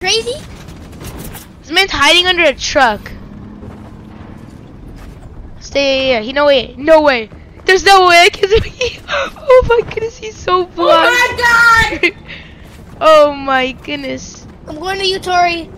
crazy? This man's hiding under a truck. Stay here. No way. No way. There's no way I can see. Oh my goodness, he's so blind. Oh my god! Oh my goodness. I'm going to you, Tori.